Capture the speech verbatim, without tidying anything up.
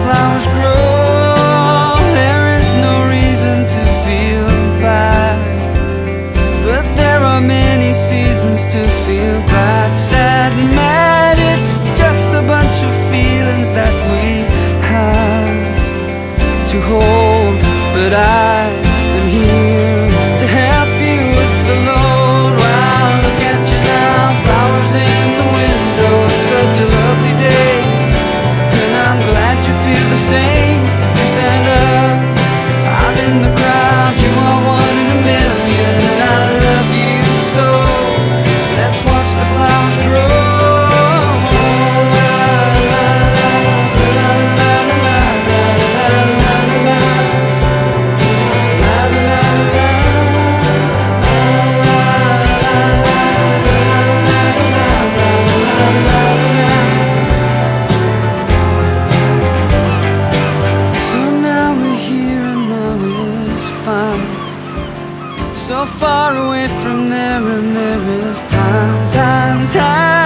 flowers grow, there is no reason to feel bad, but there are many seasons to feel bad. Sad and mad, it's just a bunch of feelings that we have to hold, but I am here to help you with the load. Wow, look at you now, flowers in the window, it's such a lovely day, and I'm glad you feel the same. So stand up out in the crowd, you are one in a million, and I love you so. Let's watch the flowers grow. So far away from there, and there is time, time, time.